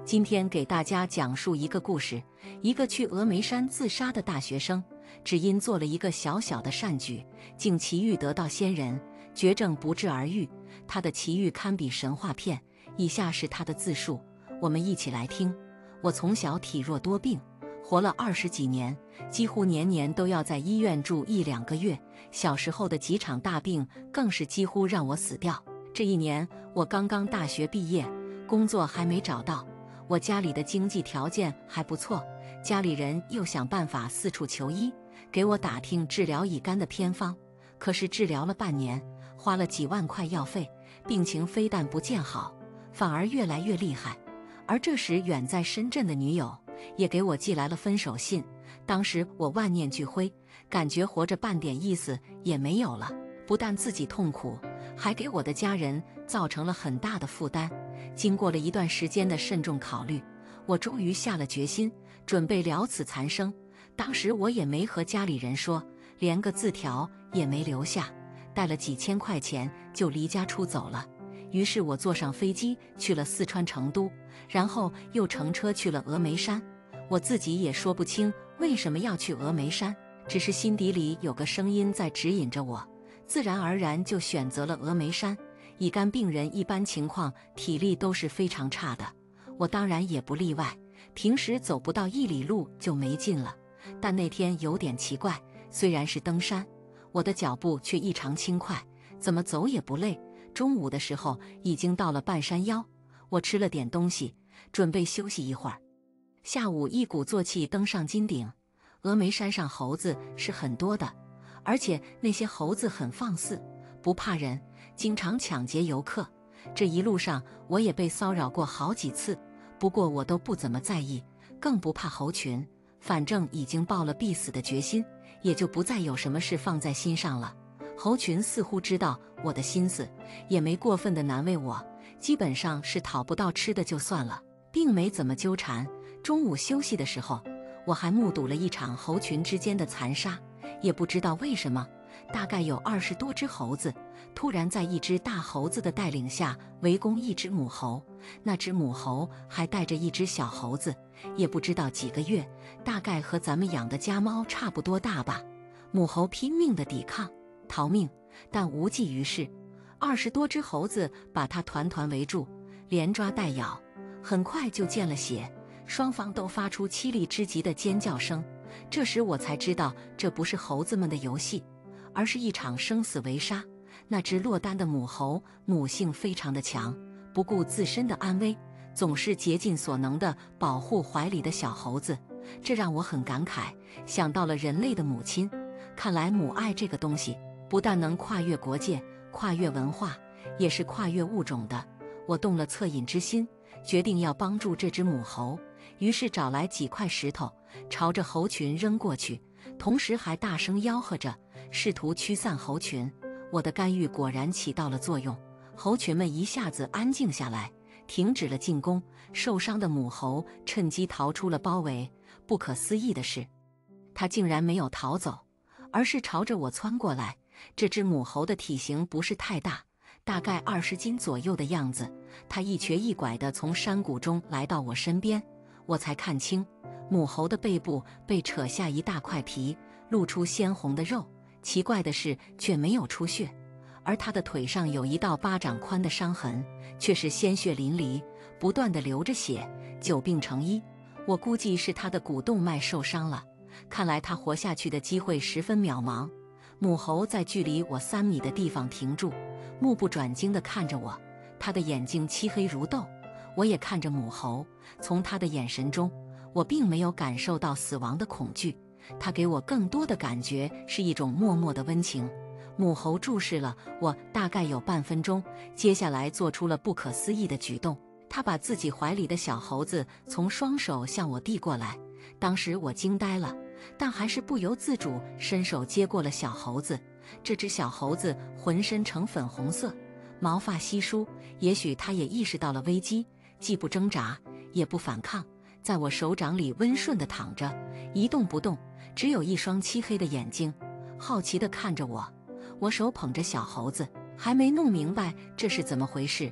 今天给大家讲述一个故事，一个去峨眉山自杀的大学生，只因做了一个小小的善举，竟奇遇得到仙人，绝症不治而愈。他的奇遇堪比神话片，以下是他的自述，我们一起来听。我从小体弱多病，活了20几年，几乎年年都要在医院住1-2个月。小时候的几场大病更是几乎让我死掉。这一年，我刚刚大学毕业，工作还没找到。我家里的经济条件还不错，家里人又想办法四处求医，给我打听治疗乙肝的偏方。可是治疗了半年，花了几万块药费，病情非但不见好，反而越来越厉害。而这时远在深圳的女友也给我寄来了分手信。当时我万念俱灰，感觉活着半点意思也没有了，不但自己痛苦，还给我的家人造成了很大的负担。经过了一段时间的慎重考虑，我终于下了决心，准备了此残生。当时我也没和家里人说，连个字条也没留下，带了几千块钱就离家出走了。于是我坐上飞机去了四川成都，然后又乘车去了峨眉山。我自己也说不清为什么要去峨眉山，只是心底里有个声音在指引着我，自然而然就选择了峨眉山。乙肝病人一般情况体力都是非常差的，我当然也不例外，平时走不到1里路就没劲了。但那天有点奇怪，虽然是登山，我的脚步却异常轻快，怎么走也不累。中午的时候已经到了半山腰，我吃了点东西，准备休息一会儿。下午一鼓作气登上金顶。峨眉山上猴子是很多的，而且那些猴子很放肆，不怕人，经常抢劫游客。这一路上我也被骚扰过好几次，不过我都不怎么在意，更不怕猴群，反正已经抱了必死的决心，也就不再有什么事放在心上了。猴群似乎知道我的心思，也没过分的难为我，基本上是讨不到吃的就算了，并没怎么纠缠。中午休息的时候，我还目睹了一场猴群之间的残杀，也不知道为什么，大概有20多只猴子，突然在一只大猴子的带领下围攻一只母猴，那只母猴还带着一只小猴子，也不知道几个月，大概和咱们养的家猫差不多大吧。母猴拼命地抵抗逃命，但无济于事，20多只猴子把它团团围住，连抓带咬，很快就见了血，双方都发出凄厉之极的尖叫声。这时我才知道，这不是猴子们的游戏，而是一场生死围杀。那只落单的母猴母性非常的强，不顾自身的安危，总是竭尽所能地保护怀里的小猴子，这让我很感慨，想到了人类的母亲。看来母爱这个东西不但能跨越国界，跨越文化，也是跨越物种的。我动了恻隐之心，决定要帮助这只母猴，于是找来几块石头，朝着猴群扔过去，同时还大声吆喝着，试图驱散猴群。我的干预果然起到了作用，猴群们一下子安静下来，停止了进攻。受伤的母猴趁机逃出了包围。不可思议的是，它竟然没有逃走，而是朝着我窜过来。这只母猴的体型不是太大，大概20斤左右的样子。它一瘸一拐地从山谷中来到我身边，我才看清，母猴的背部被扯下一大块皮，露出鲜红的肉。奇怪的是，却没有出血，而它的腿上有一道巴掌宽的伤痕，却是鲜血淋漓，不断地流着血，久病成医。我估计是它的股动脉受伤了，看来它活下去的机会十分渺茫。母猴在距离我3米的地方停住，目不转睛地看着我，它的眼睛漆黑如豆。我也看着母猴，从它的眼神中，我并没有感受到死亡的恐惧，它给我更多的感觉是一种默默的温情。母猴注视了我大概有半分钟，接下来做出了不可思议的举动，它把自己怀里的小猴子从双手向我递过来。当时我惊呆了，但还是不由自主伸手接过了小猴子。这只小猴子浑身呈粉红色，毛发稀疏，也许它也意识到了危机，既不挣扎也不反抗，在我手掌里温顺地躺着，一动不动，只有一双漆黑的眼睛，好奇地看着我。我手捧着小猴子，还没弄明白这是怎么回事，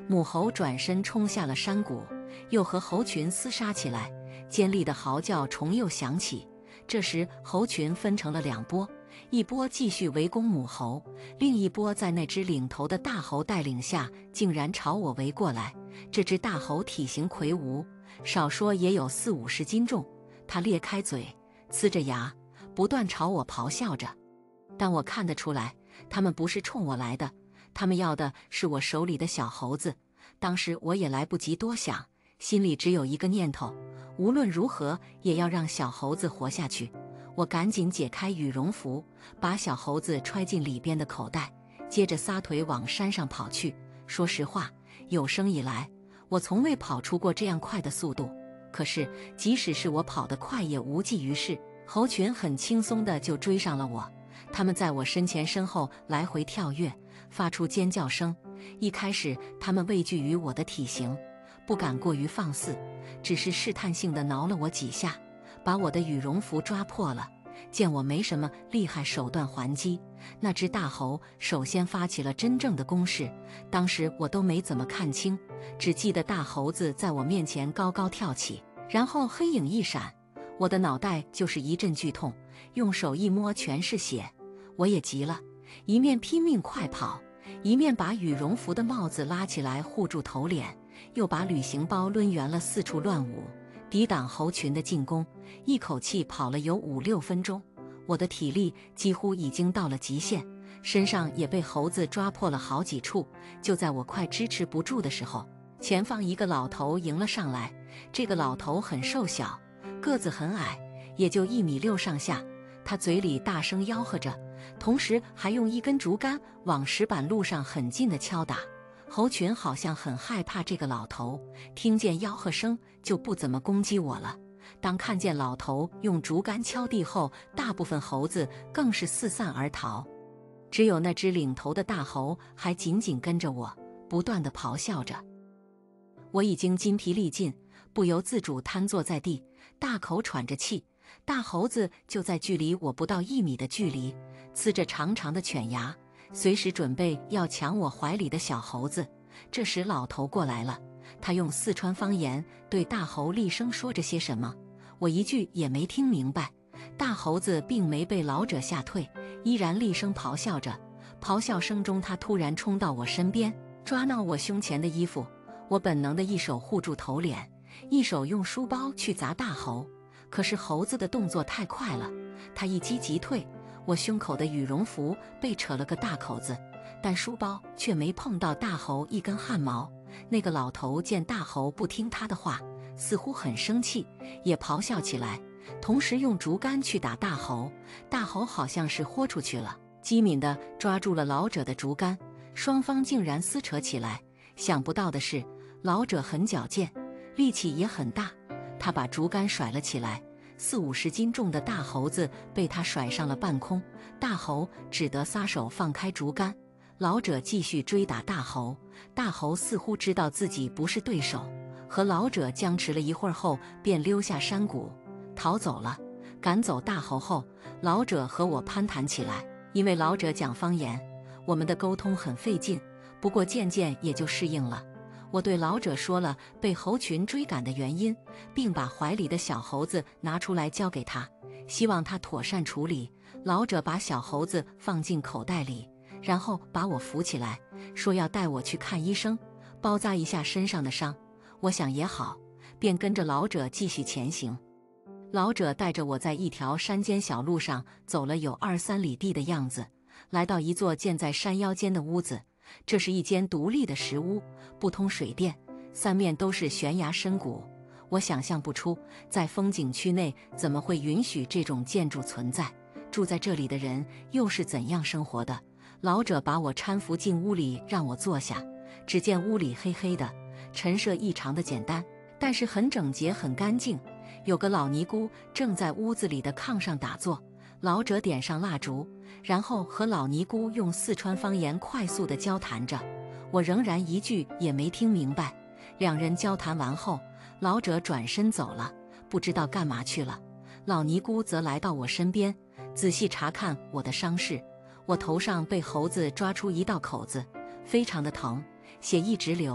母猴转身冲下了山谷，又和猴群厮杀起来，尖利的嚎叫重又响起。这时猴群分成了两波，一波继续围攻母猴，另一波在那只领头的大猴带领下，竟然朝我围过来。这只大猴体型魁梧，少说也有40-50斤重，它裂开嘴，呲着牙，不断朝我咆哮着。但我看得出来，他们不是冲我来的，他们要的是我手里的小猴子。当时我也来不及多想，心里只有一个念头，无论如何也要让小猴子活下去。我赶紧解开羽绒服，把小猴子揣进里边的口袋，接着撒腿往山上跑去。说实话，有生以来我从未跑出过这样快的速度，可是即使是我跑得快也无济于事，猴群很轻松地就追上了我。他们在我身前身后来回跳跃，发出尖叫声。一开始他们畏惧于我的体型，不敢过于放肆，只是试探性地挠了我几下，把我的羽绒服抓破了。见我没什么厉害手段还击，那只大猴首先发起了真正的攻势。当时我都没怎么看清，只记得大猴子在我面前高高跳起，然后黑影一闪，我的脑袋就是一阵剧痛，用手一摸全是血。我也急了，一面拼命快跑，一面把羽绒服的帽子拉起来护住头脸，又把旅行包抡圆了四处乱舞，抵挡猴群的进攻。一口气跑了有5-6分钟，我的体力几乎已经到了极限，身上也被猴子抓破了好几处。就在我快支持不住的时候，前方一个老头迎了上来。这个老头很瘦小，个子很矮，也就1.6米上下。他嘴里大声吆喝着，同时还用一根竹竿往石板路上狠劲地敲打。猴群好像很害怕这个老头，听见吆喝声就不怎么攻击我了。当看见老头用竹竿敲地后，大部分猴子更是四散而逃，只有那只领头的大猴还紧紧跟着我，不断地咆哮着。我已经筋疲力尽，不由自主瘫坐在地，大口喘着气。大猴子就在距离我不到1米的距离，呲着长长的犬牙，随时准备要抢我怀里的小猴子。这时老头过来了，他用四川方言对大猴厉声说着些什么，我一句也没听明白。大猴子并没被老者吓退，依然厉声咆哮着。咆哮声中，他突然冲到我身边，抓挠我胸前的衣服。我本能的一手护住头脸，一手用书包去砸大猴。可是猴子的动作太快了，他一击即退，我胸口的羽绒服被扯了个大口子，但书包却没碰到大猴一根汗毛。那个老头见大猴不听他的话，似乎很生气，也咆哮起来，同时用竹竿去打大猴。大猴好像是豁出去了，机敏地抓住了老者的竹竿，双方竟然撕扯起来。想不到的是，老者很矫健，力气也很大，他把竹竿甩了起来，40-50斤重的大猴子被他甩上了半空，大猴只得撒手放开竹竿。老者继续追打大猴，大猴似乎知道自己不是对手，和老者僵持了一会儿后，便溜下山谷逃走了。赶走大猴后，老者和我攀谈起来，因为老者讲方言，我们的沟通很费劲，不过渐渐也就适应了。我对老者说了被猴群追赶的原因，并把怀里的小猴子拿出来交给他，希望他妥善处理。老者把小猴子放进口袋里，然后把我扶起来，说要带我去看医生，包扎一下身上的伤。我想也好，便跟着老者继续前行。老者带着我在一条山间小路上走了有2-3里地的样子，来到一座建在山腰间的屋子。这是一间独立的石屋，不通水电，三面都是悬崖深谷。我想象不出，在风景区内怎么会允许这种建筑存在，住在这里的人又是怎样生活的。老者把我搀扶进屋里，让我坐下。只见屋里黑黑的，陈设异常的简单，但是很整洁很干净。有个老尼姑正在屋子里的炕上打坐。老者点上蜡烛，然后和老尼姑用四川方言快速地交谈着，我仍然一句也没听明白。两人交谈完后，老者转身走了，不知道干嘛去了。老尼姑则来到我身边，仔细查看我的伤势。我头上被猴子抓出一道口子，非常的疼，血一直流。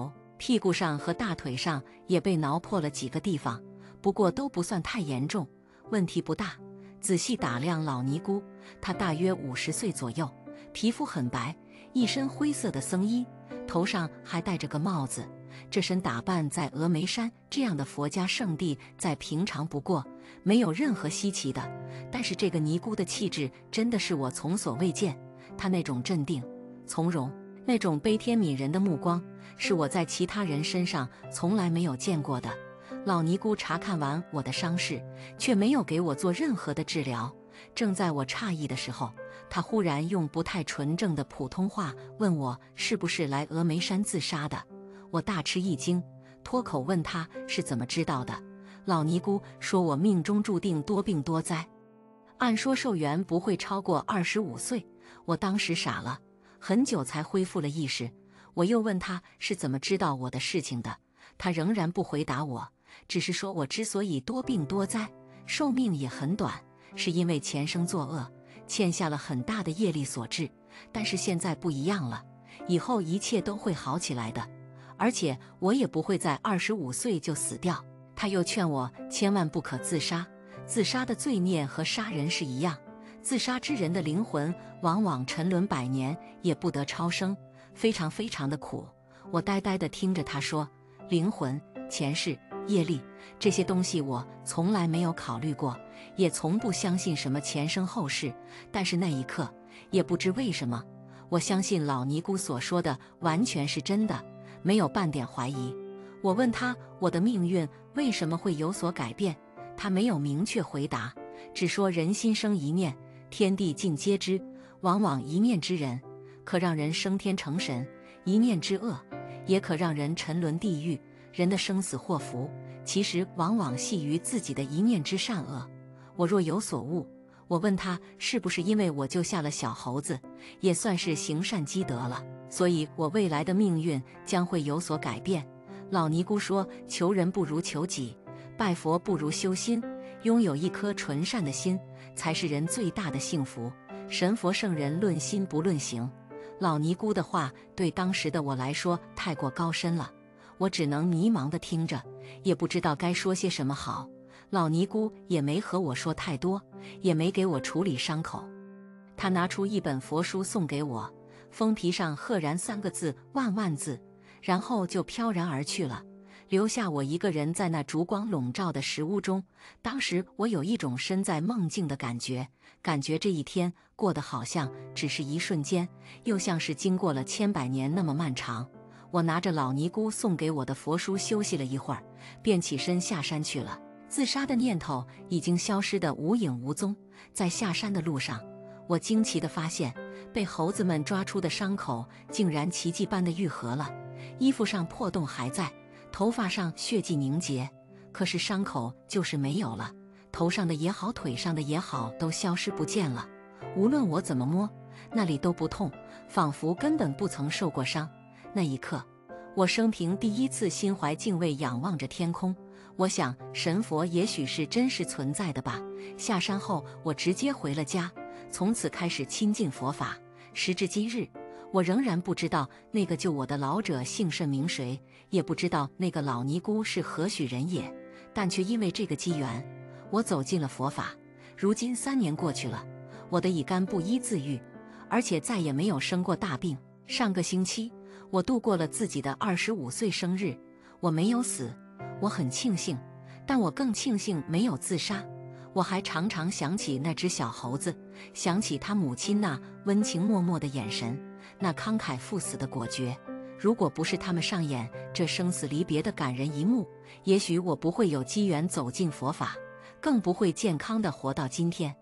屁股上和大腿上也被挠破了几个地方，不过都不算太严重，问题不大。仔细打量老尼姑，她大约50岁左右，皮肤很白，一身灰色的僧衣，头上还戴着个帽子。这身打扮在峨眉山这样的佛家圣地再平常不过，没有任何稀奇的。但是这个尼姑的气质真的是我从所未见，她那种镇定、从容，那种悲天悯人的目光，是我在其他人身上从来没有见过的。老尼姑查看完我的伤势，却没有给我做任何的治疗。正在我诧异的时候，她忽然用不太纯正的普通话问我是不是来峨眉山自杀的。我大吃一惊，脱口问她是怎么知道的。老尼姑说我命中注定多病多灾，按说寿元不会超过25岁。我当时傻了，很久才恢复了意识。我又问她是怎么知道我的事情的，她仍然不回答我，只是说我之所以多病多灾，寿命也很短，是因为前生作恶，欠下了很大的业力所致。但是现在不一样了，以后一切都会好起来的。而且我也不会在25岁就死掉。他又劝我千万不可自杀，自杀的罪孽和杀人是一样，自杀之人的灵魂往往沉沦100年也不得超生，非常非常的苦。我呆呆地听着他说，灵魂、前世、业力这些东西我从来没有考虑过，也从不相信什么前生后世。但是那一刻，也不知为什么，我相信老尼姑所说的完全是真的，没有半点怀疑。我问他我的命运为什么会有所改变，他没有明确回答，只说人心生一念，天地尽皆知，往往一念之仁可让人升天成神，一念之恶也可让人沉沦地狱。人的生死祸福，其实往往系于自己的一念之善恶。我若有所悟，我问他是不是因为我救下了小猴子，也算是行善积德了，所以我未来的命运将会有所改变。老尼姑说，求人不如求己，拜佛不如修心，拥有一颗纯善的心，才是人最大的幸福。神佛圣人论心不论行。老尼姑的话对当时的我来说太过高深了，我只能迷茫地听着，也不知道该说些什么好。老尼姑也没和我说太多，也没给我处理伤口。她拿出一本佛书送给我，封皮上赫然3个字万万字，然后就飘然而去了，留下我一个人在那烛光笼罩的石屋中。当时我有一种身在梦境的感觉，感觉这一天过得好像只是一瞬间，又像是经过了千百年那么漫长。我拿着老尼姑送给我的佛书休息了一会儿，便起身下山去了。自杀的念头已经消失得无影无踪。在下山的路上，我惊奇地发现，被猴子们抓出的伤口竟然奇迹般的愈合了，衣服上破洞还在，头发上血迹凝结，可是伤口就是没有了，头上的也好，腿上的也好，都消失不见了。无论我怎么摸，那里都不痛，仿佛根本不曾受过伤。那一刻，我生平第一次心怀敬畏，仰望着天空。我想，神佛也许是真实存在的吧。下山后，我直接回了家，从此开始亲近佛法。时至今日，我仍然不知道那个救我的老者姓甚名谁，也不知道那个老尼姑是何许人也，但却因为这个机缘，我走进了佛法。如今3年过去了，我的乙肝不医自愈，而且再也没有生过大病。上个星期，我度过了自己的25岁生日，我没有死，我很庆幸，但我更庆幸没有自杀。我还常常想起那只小猴子，想起他母亲那温情脉脉的眼神，那慷慨赴死的果决。如果不是他们上演这生死离别的感人一幕，也许我不会有机缘走进佛法，更不会健康地活到今天。